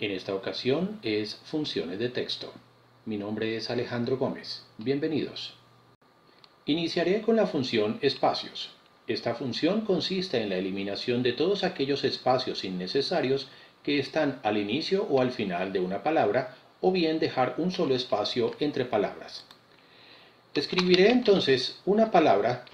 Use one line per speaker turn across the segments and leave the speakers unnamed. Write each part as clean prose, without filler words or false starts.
En esta ocasión es funciones de texto. Mi nombre es Alejandro Gómez. Bienvenidos. Iniciaré con la función espacios. Esta función consiste en la eliminación de todos aquellos espacios innecesarios que están al inicio o al final de una palabra, o bien dejar un solo espacio entre palabras. Escribiré entonces una palabra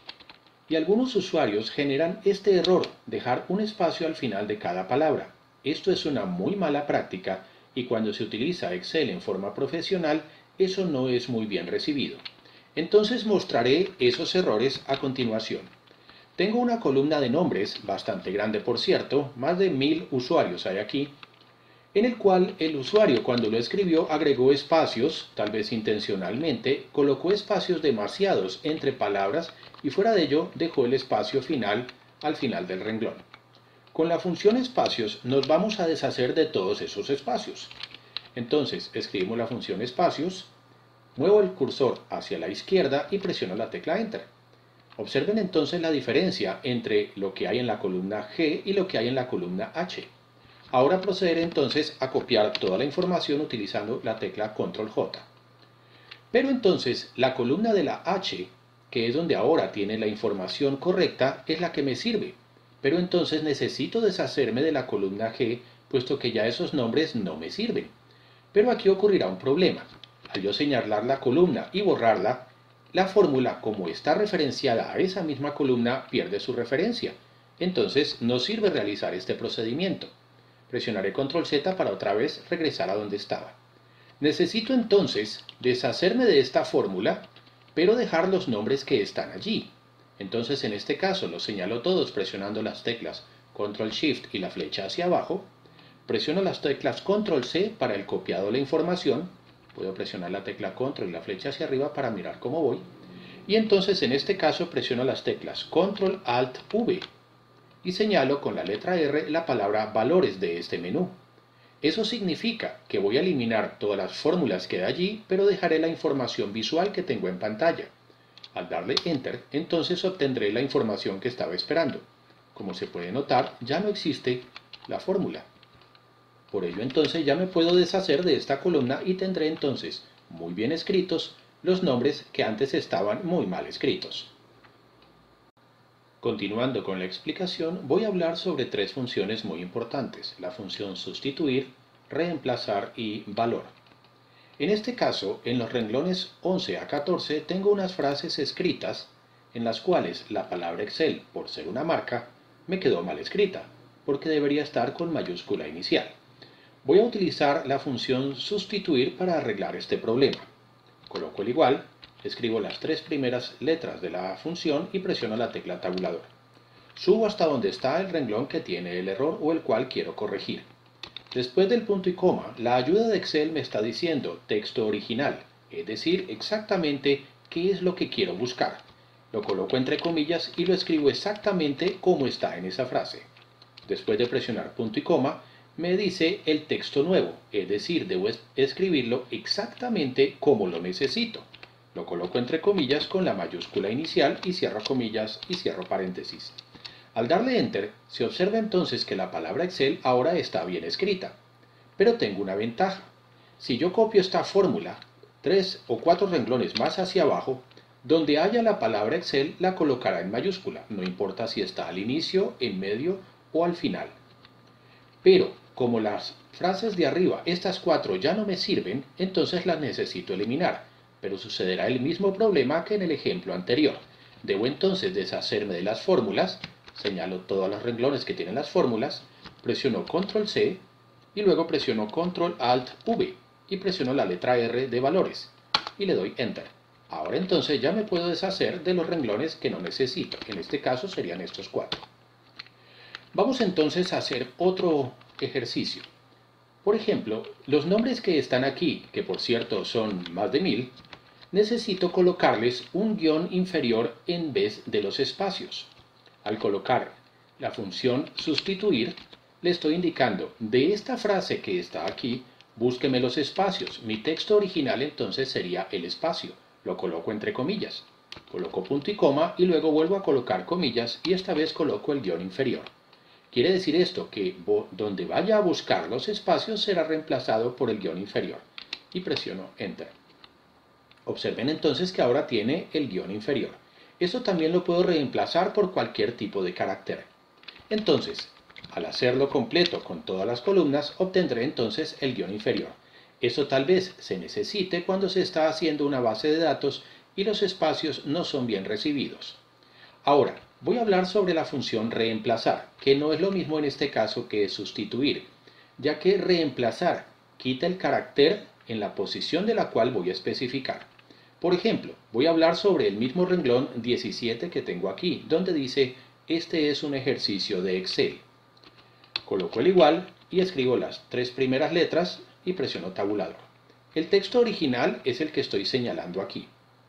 y algunos usuarios generan este error, dejar un espacio al final de cada palabra. Esto es una muy mala práctica y cuando se utiliza Excel en forma profesional, eso no es muy bien recibido. Entonces mostraré esos errores a continuación. Tengo una columna de nombres, bastante grande por cierto, más de 1000 usuarios hay aquí, en el cual el usuario cuando lo escribió agregó espacios, tal vez intencionalmente, colocó espacios demasiados entre palabras y fuera de ello dejó el espacio final al final del renglón. Con la función espacios nos vamos a deshacer de todos esos espacios. Entonces escribimos la función espacios, muevo el cursor hacia la izquierda y presiono la tecla Enter. Observen entonces la diferencia entre lo que hay en la columna G y lo que hay en la columna H. Ahora procederé entonces a copiar toda la información utilizando la tecla Control J. Pero entonces la columna de la H, que es donde ahora tiene la información correcta, es la que me sirve. Pero entonces necesito deshacerme de la columna G, puesto que ya esos nombres no me sirven. Pero aquí ocurrirá un problema. Al yo señalar la columna y borrarla, la fórmula, como está referenciada a esa misma columna, pierde su referencia. Entonces no sirve realizar este procedimiento. Presionaré Control Z para otra vez regresar a donde estaba. Necesito entonces deshacerme de esta fórmula, pero dejar los nombres que están allí. Entonces en este caso los señalo todos presionando las teclas Control Shift y la flecha hacia abajo. Presiono las teclas Control C para el copiado de la información. Puedo presionar la tecla Control y la flecha hacia arriba para mirar cómo voy. Y entonces en este caso presiono las teclas Control Alt V y señalo con la letra R la palabra valores de este menú. Eso significa que voy a eliminar todas las fórmulas que hay allí, pero dejaré la información visual que tengo en pantalla. Al darle Enter, entonces obtendré la información que estaba esperando. Como se puede notar, ya no existe la fórmula. Por ello entonces ya me puedo deshacer de esta columna y tendré entonces muy bien escritos los nombres que antes estaban muy mal escritos. Continuando con la explicación, voy a hablar sobre tres funciones muy importantes, la función sustituir, reemplazar y valor. En este caso, en los renglones 11 a 14 tengo unas frases escritas en las cuales la palabra Excel, por ser una marca, me quedó mal escrita, porque debería estar con mayúscula inicial. Voy a utilizar la función sustituir para arreglar este problema. Coloco el igual, escribo las tres primeras letras de la función y presiono la tecla tabulador. Subo hasta donde está el renglón que tiene el error o el cual quiero corregir. Después del punto y coma, la ayuda de Excel me está diciendo texto original, es decir, exactamente qué es lo que quiero buscar. Lo coloco entre comillas y lo escribo exactamente como está en esa frase. Después de presionar punto y coma, me dice el texto nuevo, es decir, debo escribirlo exactamente como lo necesito. Lo coloco entre comillas con la mayúscula inicial y cierro comillas y cierro paréntesis. Al darle Enter, se observa entonces que la palabra Excel ahora está bien escrita. Pero tengo una ventaja. Si yo copio esta fórmula 3 o 4 renglones más hacia abajo, donde haya la palabra Excel la colocará en mayúscula, no importa si está al inicio, en medio o al final. Pero, como las frases de arriba, estas 4 ya no me sirven, entonces las necesito eliminar, pero sucederá el mismo problema que en el ejemplo anterior. Debo entonces deshacerme de las fórmulas, señalo todos los renglones que tienen las fórmulas, presiono Control C y luego presiono Control Alt V y presiono la letra R de valores y le doy Enter. Ahora entonces ya me puedo deshacer de los renglones que no necesito, en este caso serían estos 4. Vamos entonces a hacer otro ejercicio. Por ejemplo, los nombres que están aquí, que por cierto son más de 1000, necesito colocarles un guión inferior en vez de los espacios. Al colocar la función sustituir, le estoy indicando, de esta frase que está aquí, búsqueme los espacios. Mi texto original entonces sería el espacio. Lo coloco entre comillas. Coloco punto y coma y luego vuelvo a colocar comillas y esta vez coloco el guión inferior. Quiere decir esto, que donde vaya a buscar los espacios será reemplazado por el guión inferior. Y presiono Enter. Observen entonces que ahora tiene el guión inferior. Esto también lo puedo reemplazar por cualquier tipo de carácter. Entonces, al hacerlo completo con todas las columnas, obtendré entonces el guión inferior. Eso tal vez se necesite cuando se está haciendo una base de datos y los espacios no son bien recibidos. Ahora, voy a hablar sobre la función reemplazar, que no es lo mismo en este caso que sustituir, ya que reemplazar quita el carácter en la posición de la cual voy a especificar. Por ejemplo, voy a hablar sobre el mismo renglón 17 que tengo aquí, donde dice, este es un ejercicio de Excel. Coloco el igual y escribo las 3 primeras letras y presiono tabulador. El texto original es el que estoy señalando aquí.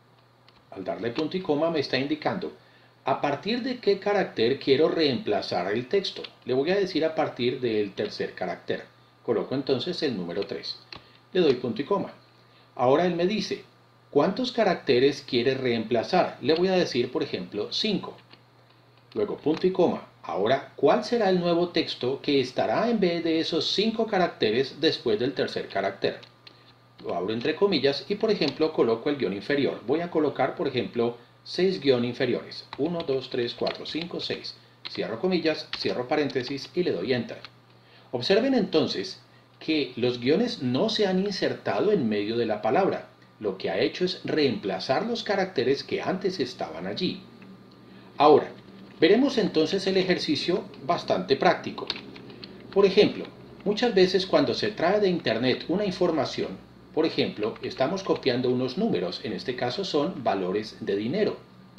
Al darle punto y coma me está indicando a partir de qué carácter quiero reemplazar el texto. Le voy a decir a partir del tercer carácter. Coloco entonces el número 3. Le doy punto y coma. Ahora él me dice, ¿cuántos caracteres quiere reemplazar? Le voy a decir, por ejemplo, 5. Luego punto y coma. Ahora, ¿cuál será el nuevo texto que estará en vez de esos 5 caracteres después del tercer carácter? Lo abro entre comillas y, por ejemplo, coloco el guión inferior. Voy a colocar, por ejemplo, 6 guiones inferiores. 1, 2, 3, 4, 5, 6. Cierro comillas, cierro paréntesis y le doy Enter. Observen entonces que los guiones no se han insertado en medio de la palabra. Lo que ha hecho es reemplazar los caracteres que antes estaban allí. Ahora, veremos entonces el ejercicio bastante práctico. Por ejemplo, muchas veces cuando se trae de internet una información, por ejemplo, estamos copiando unos números, en este caso son valores de dinero.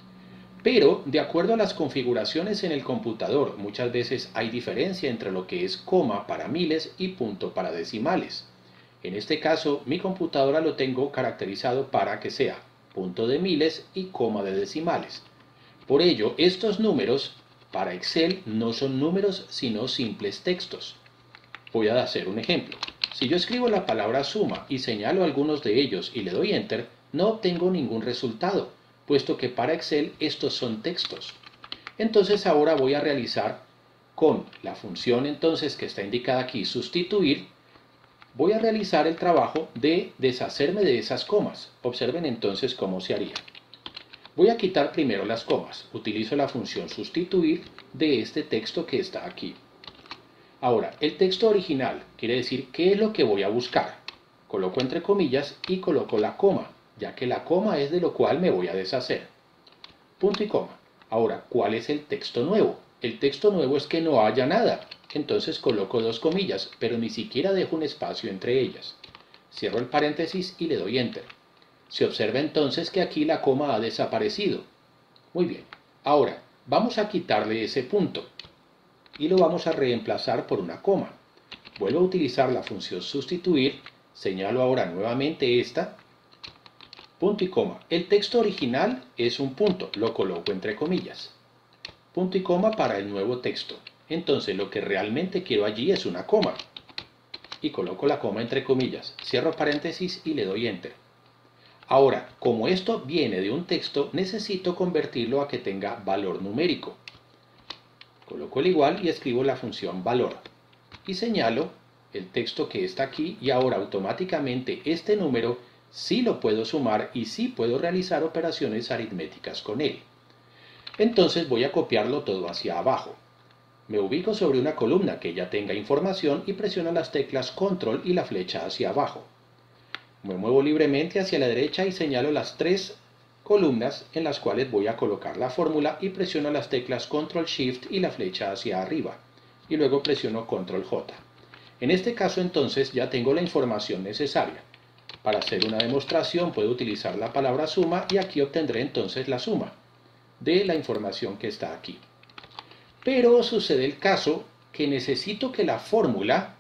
Pero, de acuerdo a las configuraciones en el computador, muchas veces hay diferencia entre lo que es coma para miles y punto para decimales. En este caso, mi computadora lo tengo caracterizado para que sea punto de miles y coma de decimales. Por ello, estos números para Excel no son números sino simples textos. Voy a hacer un ejemplo. Si yo escribo la palabra suma y señalo algunos de ellos y le doy Enter, no obtengo ningún resultado, puesto que para Excel estos son textos. Entonces ahora voy a realizar con la función entonces que está indicada aquí, sustituir, voy a realizar el trabajo de deshacerme de esas comas. Observen entonces cómo se haría. Voy a quitar primero las comas. Utilizo la función sustituir de este texto que está aquí. Ahora, el texto original quiere decir qué es lo que voy a buscar. Coloco entre comillas y coloco la coma, ya que la coma es de lo cual me voy a deshacer. Punto y coma. Ahora, ¿cuál es el texto nuevo? El texto nuevo es que no haya nada. Entonces coloco 2 comillas, pero ni siquiera dejo un espacio entre ellas. Cierro el paréntesis y le doy Enter. Se observa entonces que aquí la coma ha desaparecido. Muy bien. Ahora, vamos a quitarle ese punto y lo vamos a reemplazar por una coma. Vuelvo a utilizar la función sustituir, señalo ahora nuevamente esta, punto y coma. El texto original es un punto, lo coloco entre comillas. Punto y coma para el nuevo texto. Entonces lo que realmente quiero allí es una coma. Y coloco la coma entre comillas, cierro paréntesis y le doy Enter. Ahora, como esto viene de un texto, necesito convertirlo a que tenga valor numérico. Coloco el igual y escribo la función valor. Y señalo el texto que está aquí y ahora automáticamente este número sí lo puedo sumar y sí puedo realizar operaciones aritméticas con él. Entonces voy a copiarlo todo hacia abajo. Me ubico sobre una columna que ya tenga información y presiono las teclas Control y la flecha hacia abajo. Me muevo libremente hacia la derecha y señalo las 3 columnas en las cuales voy a colocar la fórmula y presiono las teclas Control Shift y la flecha hacia arriba. Y luego presiono Control J. En este caso entonces ya tengo la información necesaria. Para hacer una demostración puedo utilizar la palabra suma y aquí obtendré entonces la suma de la información que está aquí. Pero sucede el caso que necesito que la fórmula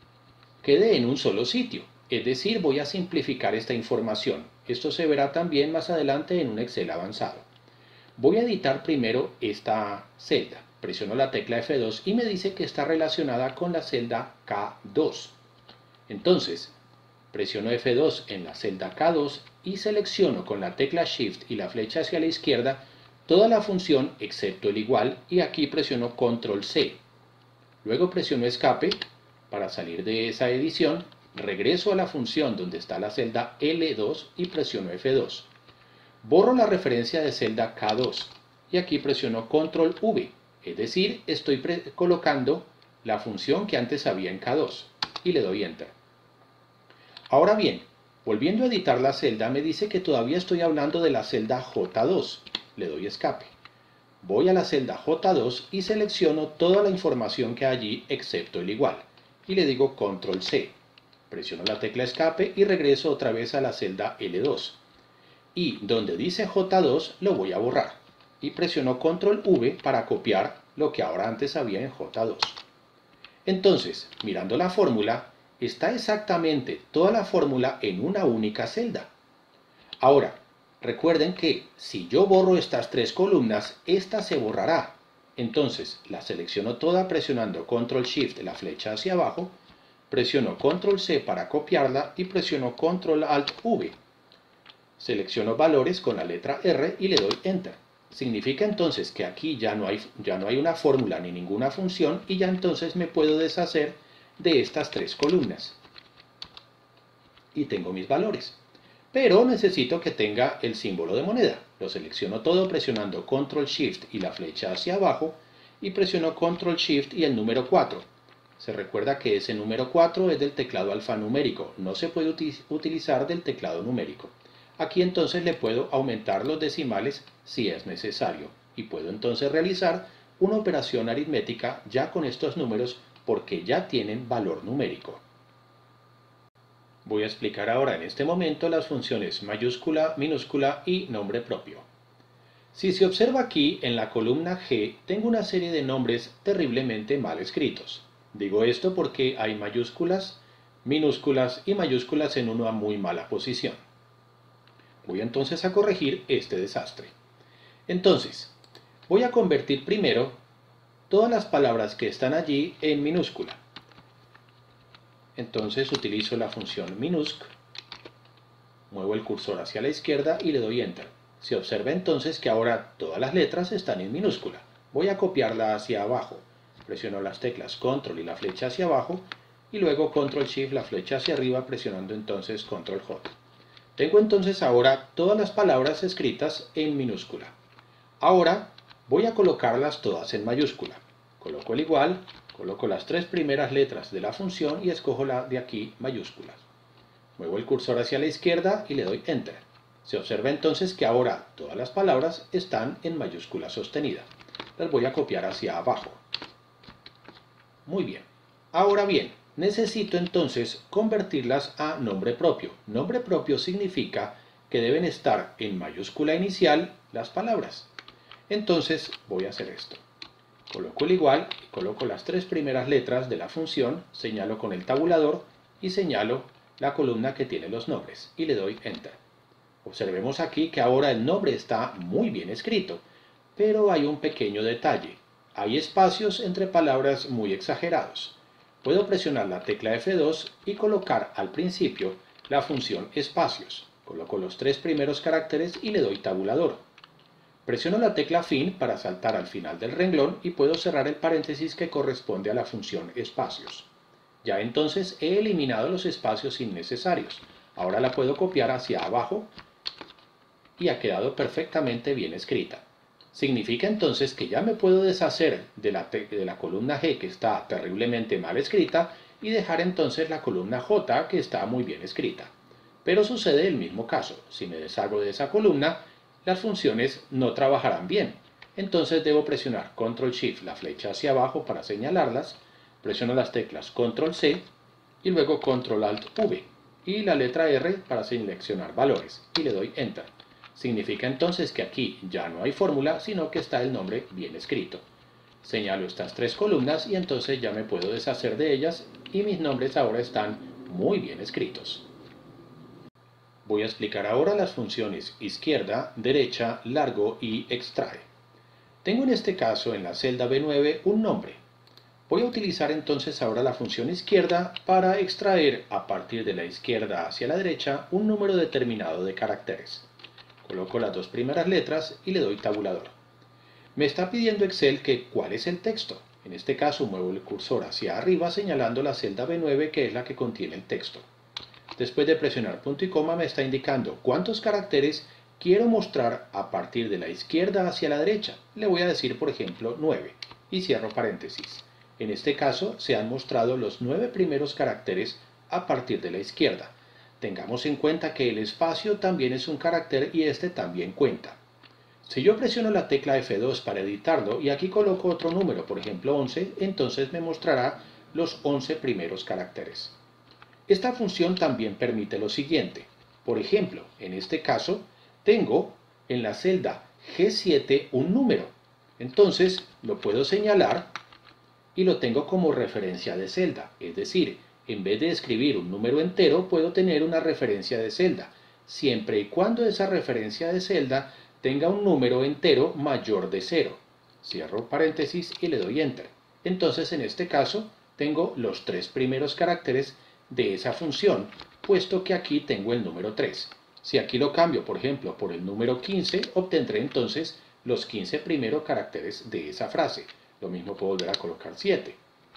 quede en un solo sitio. Es decir, voy a simplificar esta información. Esto se verá también más adelante en un Excel avanzado. Voy a editar primero esta celda. Presiono la tecla F2 y me dice que está relacionada con la celda K2. Entonces, presiono F2 en la celda K2 y selecciono con la tecla Shift y la flecha hacia la izquierda toda la función excepto el igual y aquí presiono Control C. Luego presiono escape para salir de esa edición, regreso a la función donde está la celda L2 y presiono F2. Borro la referencia de celda K2 y aquí presiono Control V, es decir, estoy colocando la función que antes había en K2 y le doy Enter. Ahora bien, volviendo a editar la celda me dice que todavía estoy hablando de la celda J2, le doy escape. Voy a la celda J2 y selecciono toda la información que hay allí excepto el igual y le digo Control C. Presiono la tecla escape y regreso otra vez a la celda L2. Y donde dice J2 lo voy a borrar y presiono Control V para copiar lo que ahora antes había en J2. Entonces, mirando la fórmula, está exactamente toda la fórmula en una única celda. Ahora, recuerden que si yo borro estas tres columnas, esta se borrará. Entonces, la selecciono toda presionando Control Shift, la flecha hacia abajo, presiono Control C para copiarla y presiono Control Alt V. Selecciono valores con la letra R y le doy Enter. Significa entonces que aquí ya no hay una fórmula ni ninguna función y ya entonces me puedo deshacer de estas tres columnas. Y tengo mis valores. Pero necesito que tenga el símbolo de moneda. Lo selecciono todo presionando Control Shift y la flecha hacia abajo y presiono Control Shift y el número 4. Se recuerda que ese número 4 es del teclado alfanumérico, no se puede utilizar del teclado numérico. Aquí entonces le puedo aumentar los decimales si es necesario y puedo entonces realizar una operación aritmética ya con estos números porque ya tienen valor numérico. Voy a explicar ahora en este momento las funciones mayúscula, minúscula y nombre propio. Si se observa aquí en la columna G tengo una serie de nombres terriblemente mal escritos. Digo esto porque hay mayúsculas, minúsculas y mayúsculas en una muy mala posición. Voy entonces a corregir este desastre. Entonces, voy a convertir primero todas las palabras que están allí en minúscula. Entonces utilizo la función minusc, muevo el cursor hacia la izquierda y le doy Enter. Se observa entonces que ahora todas las letras están en minúscula. Voy a copiarla hacia abajo. Presiono las teclas Control y la flecha hacia abajo y luego Control Shift, la flecha hacia arriba, presionando entonces Control J. Tengo entonces ahora todas las palabras escritas en minúscula. Ahora voy a colocarlas todas en mayúscula. Coloco el igual, coloco las tres primeras letras de la función y escojo la de aquí mayúsculas. Muevo el cursor hacia la izquierda y le doy Enter. Se observa entonces que ahora todas las palabras están en mayúscula sostenida. Las voy a copiar hacia abajo. Muy bien. Ahora bien, necesito entonces convertirlas a nombre propio. Nombre propio significa que deben estar en mayúscula inicial las palabras. Entonces voy a hacer esto. Coloco el igual y coloco las tres primeras letras de la función, señalo con el tabulador y señalo la columna que tiene los nombres y le doy Enter. Observemos aquí que ahora el nombre está muy bien escrito, pero hay un pequeño detalle. Hay espacios entre palabras muy exagerados. Puedo presionar la tecla F2 y colocar al principio la función espacios. Coloco los tres primeros caracteres y le doy tabulador. Presiono la tecla Fin para saltar al final del renglón y puedo cerrar el paréntesis que corresponde a la función espacios. Ya entonces he eliminado los espacios innecesarios. Ahora la puedo copiar hacia abajo y ha quedado perfectamente bien escrita. Significa entonces que ya me puedo deshacer de la columna G que está terriblemente mal escrita y dejar entonces la columna J que está muy bien escrita. Pero sucede el mismo caso. Si me deshago de esa columna, las funciones no trabajarán bien. Entonces debo presionar Control Shift, la flecha hacia abajo para señalarlas, presiono las teclas Control C y luego Control Alt V y la letra R para seleccionar valores y le doy Enter. Significa entonces que aquí ya no hay fórmula, sino que está el nombre bien escrito. Señalo estas tres columnas y entonces ya me puedo deshacer de ellas y mis nombres ahora están muy bien escritos. Voy a explicar ahora las funciones izquierda, derecha, largo y extrae. Tengo en este caso en la celda B9 un nombre. Voy a utilizar entonces ahora la función izquierda para extraer a partir de la izquierda hacia la derecha un número determinado de caracteres. Coloco las dos primeras letras y le doy tabulador. Me está pidiendo Excel que cuál es el texto. En este caso muevo el cursor hacia arriba señalando la celda B9 que es la que contiene el texto. Después de presionar punto y coma me está indicando cuántos caracteres quiero mostrar a partir de la izquierda hacia la derecha. Le voy a decir por ejemplo 9 y cierro paréntesis. En este caso se han mostrado los 9 primeros caracteres a partir de la izquierda. Tengamos en cuenta que el espacio también es un carácter y este también cuenta. Si yo presiono la tecla F2 para editarlo y aquí coloco otro número, por ejemplo 11, entonces me mostrará los 11 primeros caracteres. Esta función también permite lo siguiente. Por ejemplo, en este caso, tengo en la celda G7 un número. Entonces, lo puedo señalar y lo tengo como referencia de celda. Es decir, en vez de escribir un número entero, puedo tener una referencia de celda, siempre y cuando esa referencia de celda tenga un número entero mayor de 0. Cierro paréntesis y le doy Enter. Entonces, en este caso, tengo los 3 primeros caracteres de esa función, puesto que aquí tengo el número 3. Si aquí lo cambio, por ejemplo, por el número 15, obtendré entonces los 15 primeros caracteres de esa frase. Lo mismo puedo volver a colocar 7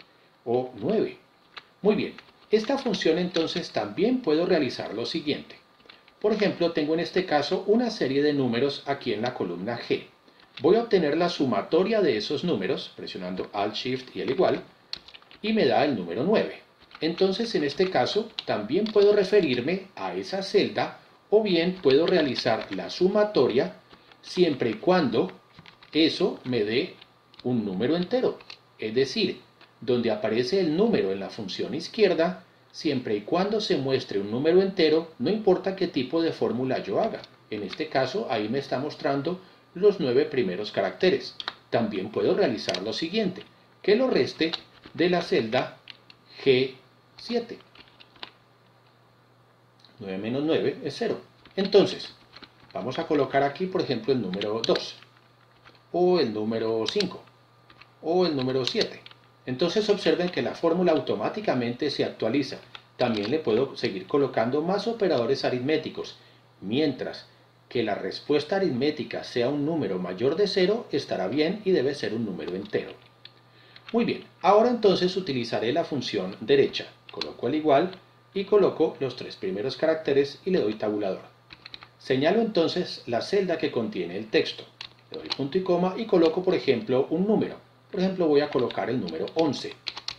o 9. Muy bien, esta función entonces también puedo realizar lo siguiente. Por ejemplo, tengo en este caso una serie de números aquí en la columna G. Voy a obtener la sumatoria de esos números, presionando Alt, Shift y el igual, y me da el número 9. Entonces, en este caso, también puedo referirme a esa celda o bien puedo realizar la sumatoria siempre y cuando eso me dé un número entero. Es decir, donde aparece el número en la función izquierda, siempre y cuando se muestre un número entero, no importa qué tipo de fórmula yo haga. En este caso, ahí me está mostrando los 9 primeros caracteres. También puedo realizar lo siguiente, que lo reste de la celda G7. 9 menos 9 es 0. Entonces, vamos a colocar aquí, por ejemplo, el número 2, o el número 5, o el número 7. Entonces observen que la fórmula automáticamente se actualiza. También le puedo seguir colocando más operadores aritméticos. Mientras que la respuesta aritmética sea un número mayor de 0, estará bien y debe ser un número entero. Muy bien, ahora entonces utilizaré la función derecha. Coloco el igual y coloco los 3 primeros caracteres y le doy tabulador. Señalo entonces la celda que contiene el texto. Le doy punto y coma y coloco, por ejemplo, un número. Por ejemplo, voy a colocar el número 11.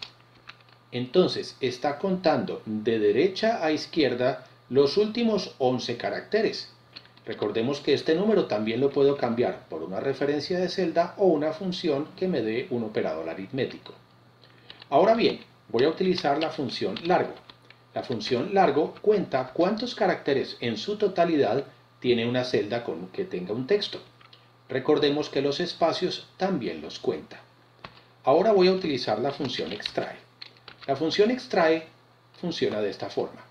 Entonces, está contando de derecha a izquierda los últimos 11 caracteres. Recordemos que este número también lo puedo cambiar por una referencia de celda o una función que me dé un operador aritmético. Ahora bien, voy a utilizar la función largo. La función largo cuenta cuántos caracteres en su totalidad tiene una celda con que tenga un texto. Recordemos que los espacios también los cuenta. Ahora voy a utilizar la función extrae. La función extrae funciona de esta forma.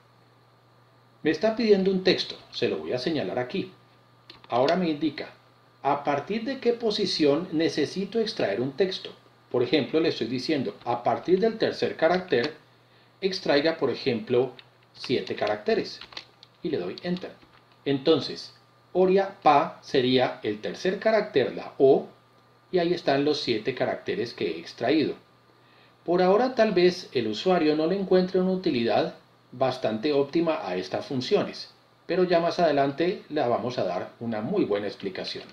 Me está pidiendo un texto, se lo voy a señalar aquí. Ahora me indica, ¿a partir de qué posición necesito extraer un texto? Por ejemplo, le estoy diciendo, a partir del tercer carácter, extraiga, por ejemplo, 7 caracteres. Y le doy Enter. Entonces, Oria Pa sería el tercer carácter, la O, y ahí están los 7 caracteres que he extraído. Por ahora tal vez el usuario no le encuentre una utilidad bastante óptima a estas funciones, pero ya más adelante le vamos a dar una muy buena explicación.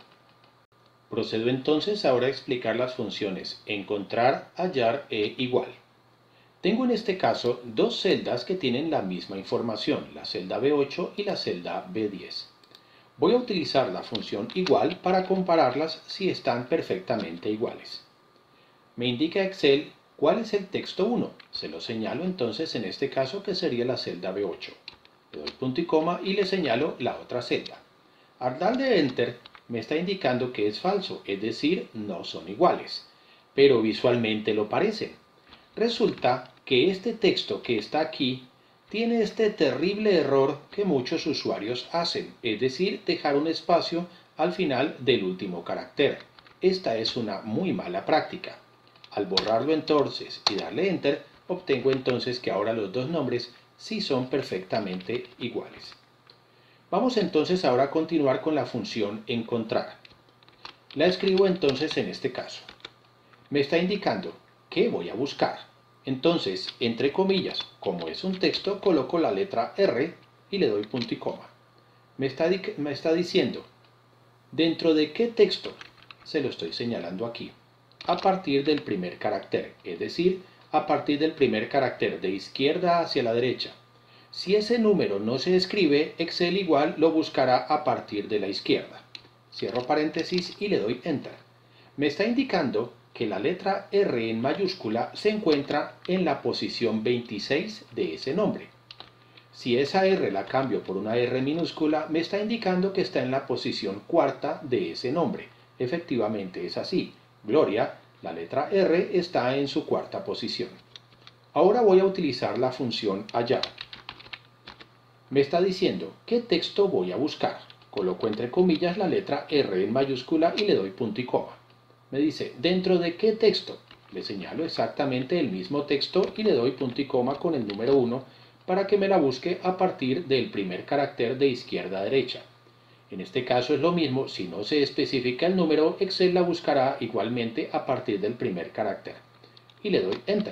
Procedo entonces ahora a explicar las funciones encontrar, hallar e igual. Tengo en este caso dos celdas que tienen la misma información, la celda B8 y la celda B10. Voy a utilizar la función igual para compararlas si están perfectamente iguales. Me indica Excel cuál es el texto 1. Se lo señalo entonces en este caso que sería la celda B8. Le doy punto y coma y le señalo la otra celda. Al darle Enter me está indicando que es falso, es decir, no son iguales, pero visualmente lo parecen. Resulta que este texto que está aquí tiene este terrible error que muchos usuarios hacen, es decir, dejar un espacio al final del último carácter. Esta es una muy mala práctica. Al borrarlo entonces y darle Enter, obtengo entonces que ahora los dos nombres sí son perfectamente iguales. Vamos entonces ahora a continuar con la función encontrar. La escribo entonces en este caso. Me está indicando ¿qué voy a buscar? Entonces, entre comillas, como es un texto, coloco la letra R y le doy punto y coma. Me está diciendo, ¿dentro de qué texto? Se lo estoy señalando aquí. A partir del primer carácter, es decir, a partir del primer carácter de izquierda hacia la derecha. Si ese número no se escribe, Excel igual lo buscará a partir de la izquierda. Cierro paréntesis y le doy Enter. Me está indicando que la letra R en mayúscula se encuentra en la posición 26 de ese nombre. Si esa R la cambio por una R minúscula, me está indicando que está en la posición cuarta de ese nombre. Efectivamente es así. Gloria, la letra R está en su cuarta posición. Ahora voy a utilizar la función hallar. Me está diciendo, ¿qué texto voy a buscar? Coloco entre comillas la letra R en mayúscula y le doy punto y coma. Me dice, ¿dentro de qué texto? Le señalo exactamente el mismo texto y le doy punto y coma con el número 1 para que me la busque a partir del primer carácter de izquierda a derecha. En este caso es lo mismo, si no se especifica el número, Excel la buscará igualmente a partir del primer carácter. Y le doy Enter.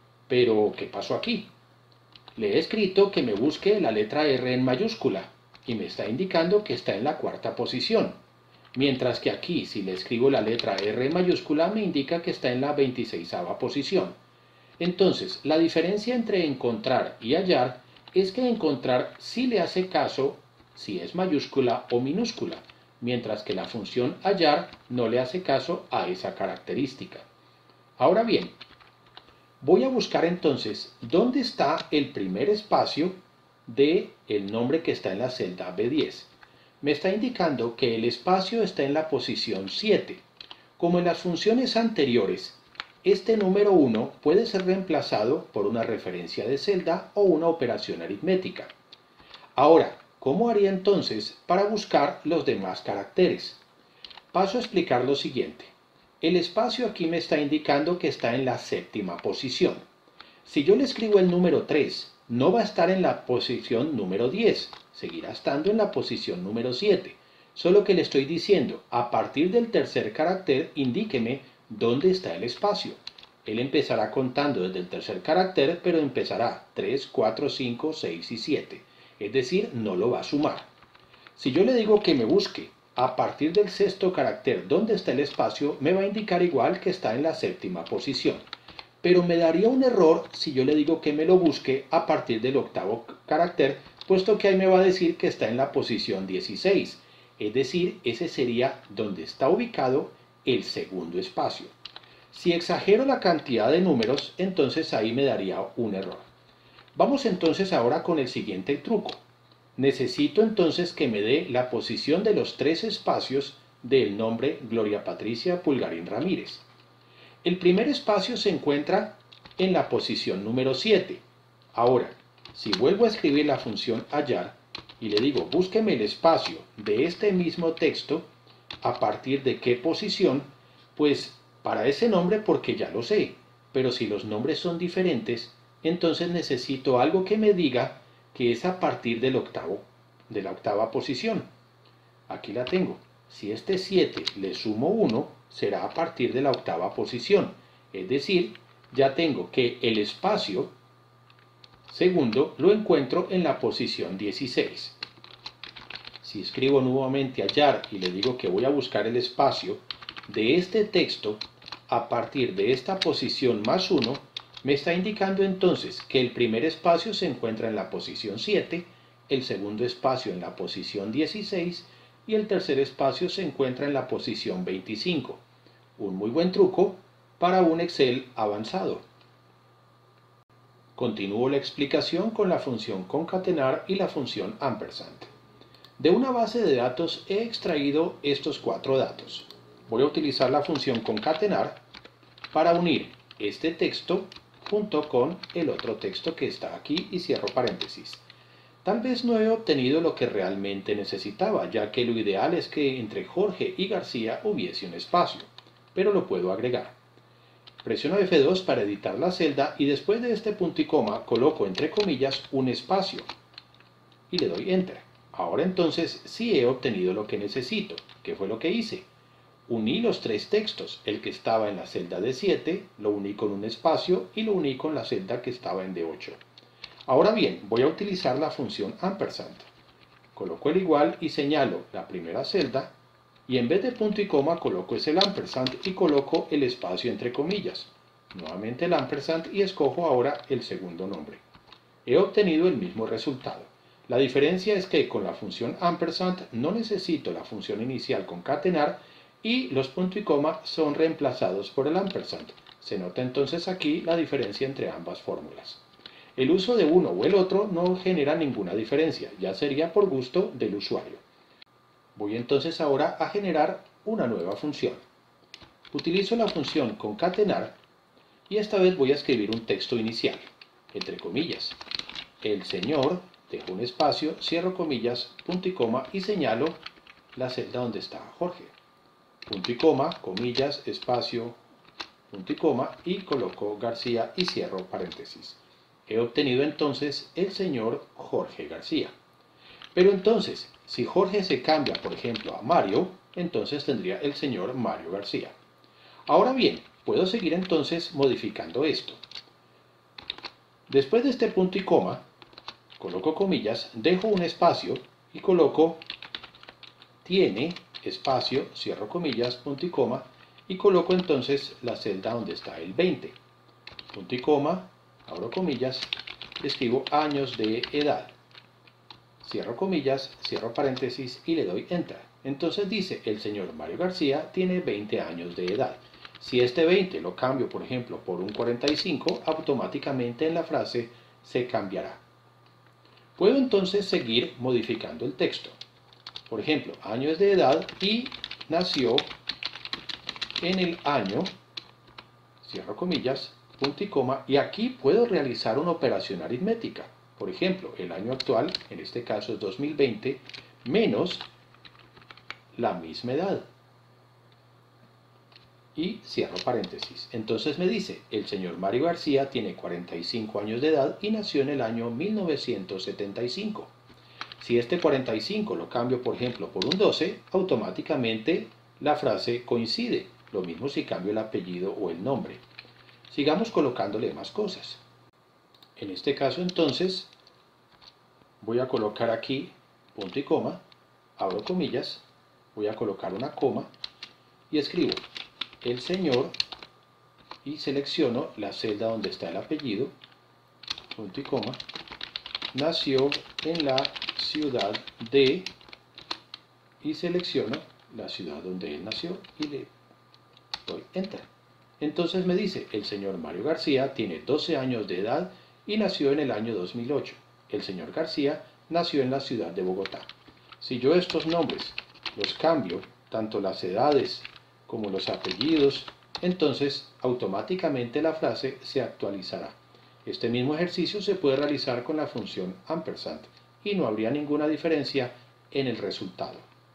Pero, ¿qué pasó aquí? Le he escrito que me busque la letra R en mayúscula y me está indicando que está en la cuarta posición. Mientras que aquí, si le escribo la letra R en mayúscula, me indica que está en la 26ª posición. Entonces, la diferencia entre encontrar y hallar es que encontrar sí le hace caso si es mayúscula o minúscula, mientras que la función hallar no le hace caso a esa característica. Ahora bien, voy a buscar entonces dónde está el primer espacio del nombre que está en la celda B10. Me está indicando que el espacio está en la posición 7. Como en las funciones anteriores, este número 1 puede ser reemplazado por una referencia de celda o una operación aritmética. Ahora, ¿cómo haría entonces para buscar los demás caracteres? Paso a explicar lo siguiente. El espacio aquí me está indicando que está en la 7ª posición. Si yo le escribo el número 3, no va a estar en la posición número 10, seguirá estando en la posición número 7. Solo que le estoy diciendo, a partir del tercer carácter, indíqueme dónde está el espacio. Él empezará contando desde el tercer carácter, pero empezará 3, 4, 5, 6 y 7. Es decir, no lo va a sumar. Si yo le digo que me busque a partir del sexto carácter dónde está el espacio, me va a indicar igual que está en la 7ª posición. Pero me daría un error si yo le digo que me lo busque a partir del 8º carácter, puesto que ahí me va a decir que está en la posición 16. Es decir, ese sería donde está ubicado el segundo espacio. Si exagero la cantidad de números, entonces ahí me daría un error. Vamos entonces ahora con el siguiente truco. Necesito entonces que me dé la posición de los 3 espacios del nombre Gloria Patricia Pulgarín Ramírez. El primer espacio se encuentra en la posición número 7. Ahora, si vuelvo a escribir la función hallar y le digo búsqueme el espacio de este mismo texto, ¿a partir de qué posición? Pues para ese nombre porque ya lo sé, pero si los nombres son diferentes, entonces necesito algo que me diga que es a partir de la 8ª posición. Aquí la tengo. Si este 7 le sumo 1, será a partir de la 8ª posición. Es decir, ya tengo que el espacio segundo lo encuentro en la posición 16. Si escribo nuevamente hallar y le digo que voy a buscar el espacio de este texto a partir de esta posición más 1, me está indicando entonces que el primer espacio se encuentra en la posición 7, el segundo espacio en la posición 16 y el tercer espacio se encuentra en la posición 25. Un muy buen truco para un Excel avanzado. Continúo la explicación con la función concatenar y la función ampersand. De una base de datos he extraído estos 4 datos. Voy a utilizar la función concatenar para unir este texto junto con el otro texto que está aquí y cierro paréntesis. Tal vez no he obtenido lo que realmente necesitaba, ya que lo ideal es que entre Jorge y García hubiese un espacio, pero lo puedo agregar. Presiono F2 para editar la celda y después de este punto y coma coloco entre comillas un espacio y le doy Enter. Ahora entonces sí he obtenido lo que necesito. ¿Qué fue lo que hice? Uní los tres textos, el que estaba en la celda D7, lo uní con un espacio y lo uní con la celda que estaba en D8. Ahora bien, voy a utilizar la función ampersand. Coloco el igual y señalo la primera celda y en vez de punto y coma coloco el ampersand y coloco el espacio entre comillas. Nuevamente el ampersand y escojo ahora el segundo nombre. He obtenido el mismo resultado. La diferencia es que con la función ampersand no necesito la función inicial concatenar y los punto y coma son reemplazados por el ampersand. Se nota entonces aquí la diferencia entre ambas fórmulas. El uso de uno o el otro no genera ninguna diferencia, ya sería por gusto del usuario. Voy entonces ahora a generar una nueva función. Utilizo la función concatenar y esta vez voy a escribir un texto inicial, entre comillas. El señor, dejo un espacio, cierro comillas, punto y coma y señalo la celda donde está Jorge. Punto y coma, comillas, espacio, punto y coma y coloco García y cierro paréntesis. He obtenido entonces el señor Jorge García. Pero entonces, si Jorge se cambia, por ejemplo, a Mario, entonces tendría el señor Mario García. Ahora bien, puedo seguir entonces modificando esto. Después de este punto y coma, coloco comillas, dejo un espacio y coloco tiene, espacio, cierro comillas, punto y coma, y coloco entonces la celda donde está el 20. Punto y coma, abro comillas, escribo años de edad. Cierro comillas, cierro paréntesis y le doy Enter. Entonces dice, el señor Mario García tiene 20 años de edad. Si este 20 lo cambio, por ejemplo, por un 45, automáticamente en la frase se cambiará. Puedo entonces seguir modificando el texto. Por ejemplo, años de edad y nació en el año, cierro comillas, punto y coma, y aquí puedo realizar una operación aritmética. Por ejemplo, el año actual, en este caso es 2020, menos la misma edad. Y cierro paréntesis. Entonces me dice, el señor Mario García tiene 45 años de edad y nació en el año 1975. Si este 45 lo cambio, por ejemplo, por un 12, automáticamente la frase coincide. Lo mismo si cambio el apellido o el nombre. Sigamos colocándole más cosas. En este caso, entonces, voy a colocar aquí punto y coma, abro comillas, voy a colocar una coma y escribo el señor y selecciono la celda donde está el apellido, punto y coma, nació en la ciudad de, y selecciono la ciudad donde él nació y le doy Enter. Entonces me dice, el señor Mario García tiene 12 años de edad y nació en el año 2008. El señor García nació en la ciudad de Bogotá. Si yo estos nombres los cambio, tanto las edades como los apellidos, entonces automáticamente la frase se actualizará. Este mismo ejercicio se puede realizar con la función ampersand y no habría ninguna diferencia en el resultado.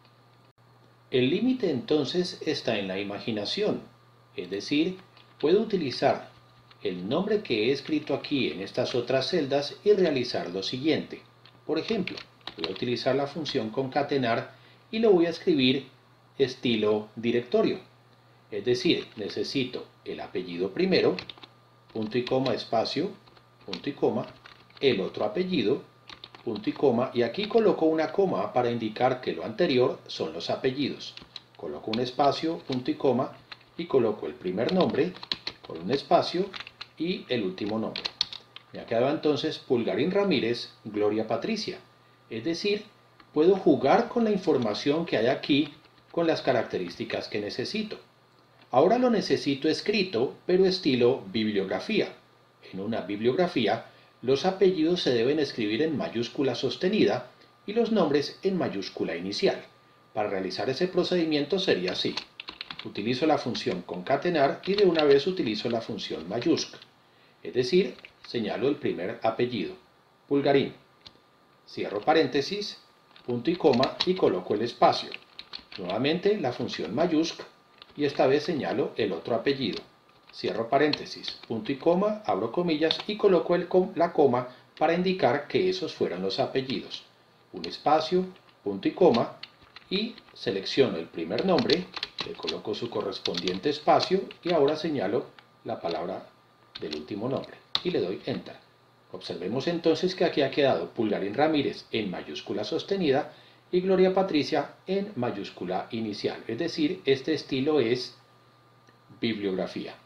El límite entonces está en la imaginación, es decir, puedo utilizar el nombre que he escrito aquí en estas otras celdas y realizar lo siguiente. Por ejemplo, voy a utilizar la función concatenar y lo voy a escribir estilo directorio. Es decir, necesito el apellido primero, punto y coma, espacio, punto y coma, el otro apellido, punto y coma, y aquí coloco una coma para indicar que lo anterior son los apellidos. Coloco un espacio, punto y coma, y coloco el primer nombre, con un espacio, y el último nombre. Me ha quedado entonces Pulgarín Ramírez, Gloria Patricia. Es decir, puedo jugar con la información que hay aquí con las características que necesito. Ahora lo necesito escrito, pero estilo bibliografía. En una bibliografía, los apellidos se deben escribir en mayúscula sostenida y los nombres en mayúscula inicial. Para realizar ese procedimiento sería así. Utilizo la función concatenar y de una vez utilizo la función mayúscula. Es decir, señalo el primer apellido, Pulgarín. Cierro paréntesis, punto y coma y coloco el espacio. Nuevamente la función mayúscula y esta vez señalo el otro apellido. Cierro paréntesis, punto y coma, abro comillas y coloco la coma para indicar que esos fueron los apellidos. Un espacio, punto y coma, y selecciono el primer nombre, le coloco su correspondiente espacio y ahora señalo la palabra del último nombre y le doy Enter. Observemos entonces que aquí ha quedado Pulgarín Ramírez en mayúscula sostenida y Gloria Patricia en mayúscula inicial, es decir, este estilo es bibliografía.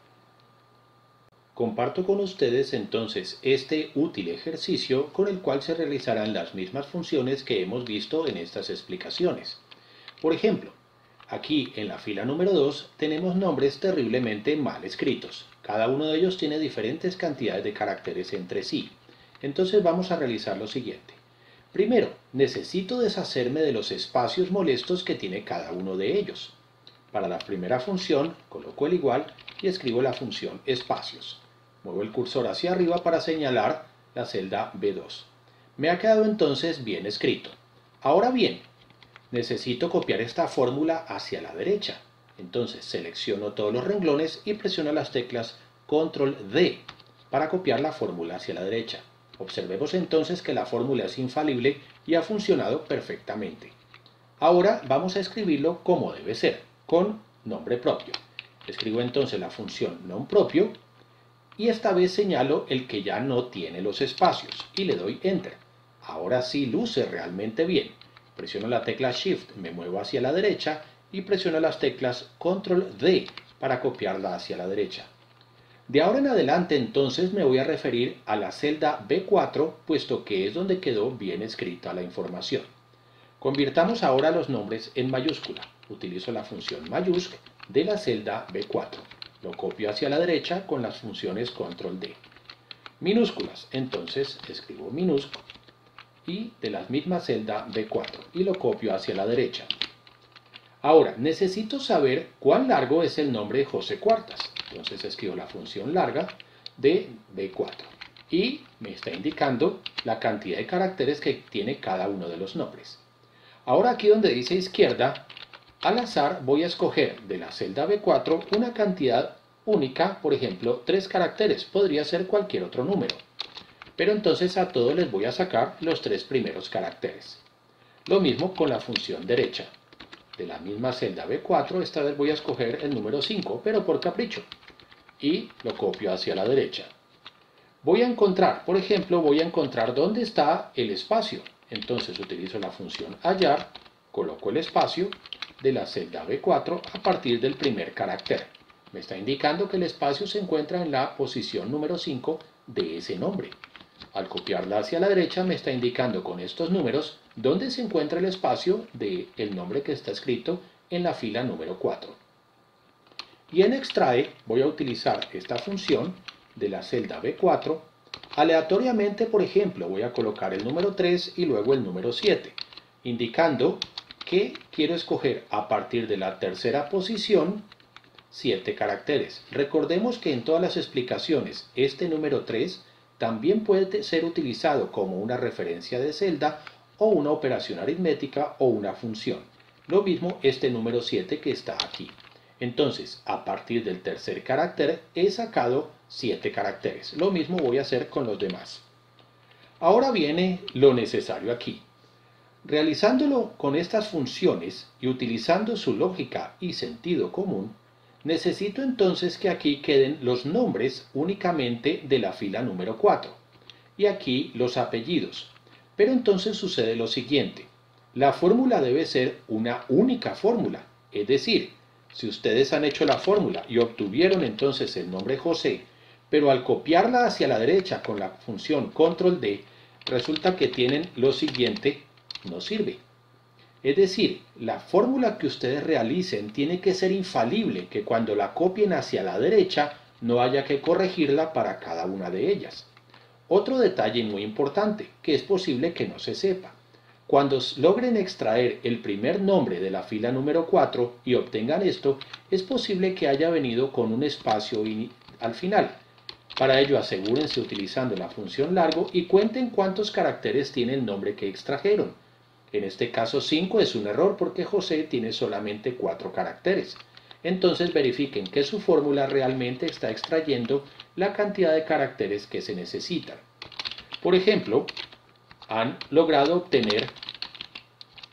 Comparto con ustedes entonces este útil ejercicio con el cual se realizarán las mismas funciones que hemos visto en estas explicaciones. Por ejemplo, aquí en la fila número 2 tenemos nombres terriblemente mal escritos. Cada uno de ellos tiene diferentes cantidades de caracteres entre sí. Entonces vamos a realizar lo siguiente. Primero, necesito deshacerme de los espacios molestos que tiene cada uno de ellos. Para la primera función, coloco el igual y escribo la función espacios. Muevo el cursor hacia arriba para señalar la celda B2. Me ha quedado entonces bien escrito. Ahora bien, necesito copiar esta fórmula hacia la derecha. Entonces selecciono todos los renglones y presiono las teclas Control D para copiar la fórmula hacia la derecha. Observemos entonces que la fórmula es infalible y ha funcionado perfectamente. Ahora vamos a escribirlo como debe ser, con nombre propio. Escribo entonces la función nomPropio y esta vez señalo el que ya no tiene los espacios y le doy Enter. Ahora sí luce realmente bien. Presiono la tecla Shift, me muevo hacia la derecha y presiono las teclas Control D para copiarla hacia la derecha. De ahora en adelante entonces me voy a referir a la celda B4, puesto que es donde quedó bien escrita la información. Convirtamos ahora los nombres en mayúscula. Utilizo la función mayúsc de la celda B4. Lo copio hacia la derecha con las funciones Control D. Minúsculas, entonces escribo minúsc y de la misma celda B4 y lo copio hacia la derecha. Ahora, necesito saber cuán largo es el nombre José Cuartas. Entonces escribo la función larga de B4 y me está indicando la cantidad de caracteres que tiene cada uno de los nombres. Ahora aquí donde dice izquierda, al azar voy a escoger de la celda B4 una cantidad única, por ejemplo 3 caracteres, podría ser cualquier otro número. Pero entonces a todos les voy a sacar los 3 primeros caracteres. Lo mismo con la función derecha. De la misma celda B4, esta vez voy a escoger el número 5, pero por capricho. Y lo copio hacia la derecha. Voy a encontrar, por ejemplo, dónde está el espacio. Entonces utilizo la función hallar, coloco el espacio de la celda B4 a partir del primer carácter. Me está indicando que el espacio se encuentra en la posición número 5 de ese nombre. Al copiarla hacia la derecha me está indicando con estos números dónde se encuentra el espacio del nombre que está escrito en la fila número 4. Y en extrae voy a utilizar esta función de la celda B4. Aleatoriamente, por ejemplo, voy a colocar el número 3 y luego el número 7, indicando que quiero escoger a partir de la tercera posición 7 caracteres. Recordemos que en todas las explicaciones este número 3 también puede ser utilizado como una referencia de celda o una operación aritmética o una función. Lo mismo este número 7 que está aquí. Entonces, a partir del tercer carácter he sacado 7 caracteres. Lo mismo voy a hacer con los demás. Ahora viene lo necesario aquí. Realizándolo con estas funciones y utilizando su lógica y sentido común, necesito entonces que aquí queden los nombres únicamente de la fila número 4 y aquí los apellidos. Pero entonces sucede lo siguiente. La fórmula debe ser una única fórmula, es decir, si ustedes han hecho la fórmula y obtuvieron entonces el nombre José, pero al copiarla hacia la derecha con la función Control D, resulta que tienen lo siguiente, no sirve. Es decir, la fórmula que ustedes realicen tiene que ser infalible, que cuando la copien hacia la derecha no haya que corregirla para cada una de ellas. Otro detalle muy importante, que es posible que no se sepa. Cuando logren extraer el primer nombre de la fila número 4 y obtengan esto, es posible que haya venido con un espacio al final. Para ello asegúrense utilizando la función largo y cuenten cuántos caracteres tiene el nombre que extrajeron. En este caso 5 es un error porque José tiene solamente 4 caracteres. Entonces verifiquen que su fórmula realmente está extrayendo la cantidad de caracteres que se necesitan. Por ejemplo, han logrado obtener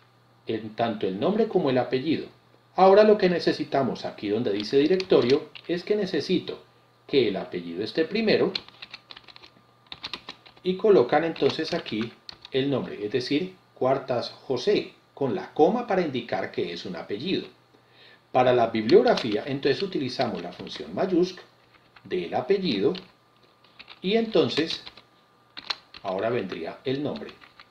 en tanto el nombre como el apellido. Ahora lo que necesitamos aquí donde dice directorio es que necesito que el apellido esté primero y colocan entonces aquí el nombre, es decir, Cuartas José, con la coma para indicar que es un apellido. Para la bibliografía, entonces utilizamos la función mayúscula del apellido y entonces ahora vendría el nombre.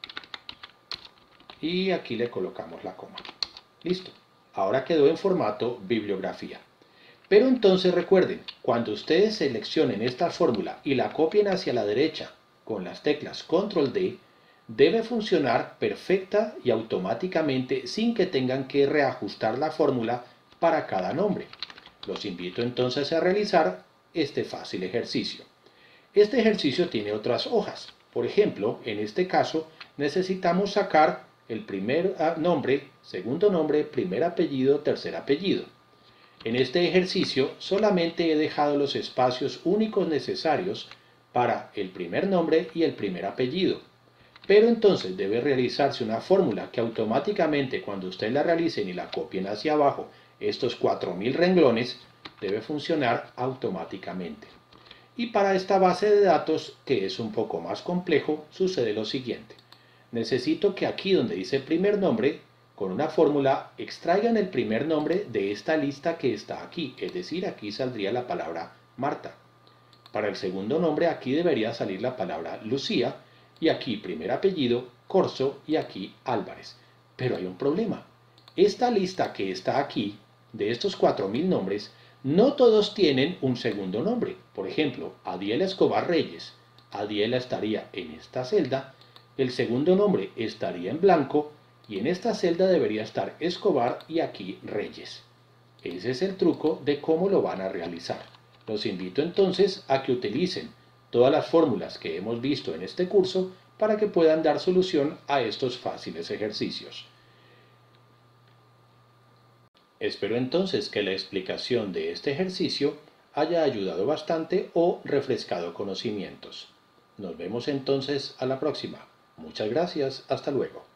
Y aquí le colocamos la coma. Listo. Ahora quedó en formato bibliografía. Pero entonces recuerden, cuando ustedes seleccionen esta fórmula y la copien hacia la derecha con las teclas Control D, debe funcionar perfecta y automáticamente sin que tengan que reajustar la fórmula para cada nombre. Los invito entonces a realizar este fácil ejercicio. Este ejercicio tiene otras hojas. Por ejemplo, en este caso necesitamos sacar el primer nombre, segundo nombre, primer apellido, tercer apellido. En este ejercicio solamente he dejado los espacios únicos necesarios para el primer nombre y el primer apellido. Pero entonces debe realizarse una fórmula que automáticamente cuando usted la realicen y la copien hacia abajo, estos 4000 renglones, debe funcionar automáticamente. Y para esta base de datos, que es un poco más complejo, sucede lo siguiente. Necesito que aquí donde dice primer nombre, con una fórmula, extraigan el primer nombre de esta lista que está aquí, es decir, aquí saldría la palabra Marta. Para el segundo nombre aquí debería salir la palabra Lucía, y aquí primer apellido, Corso, y aquí Álvarez. Pero hay un problema. Esta lista que está aquí, de estos 4000 nombres, no todos tienen un segundo nombre. Por ejemplo, Adiela Escobar Reyes. Adiela estaría en esta celda, el segundo nombre estaría en blanco, y en esta celda debería estar Escobar y aquí Reyes. Ese es el truco de cómo lo van a realizar. Los invito entonces a que utilicen todas las fórmulas que hemos visto en este curso para que puedan dar solución a estos fáciles ejercicios. Espero entonces que la explicación de este ejercicio haya ayudado bastante o refrescado conocimientos. Nos vemos entonces a la próxima. Muchas gracias, hasta luego.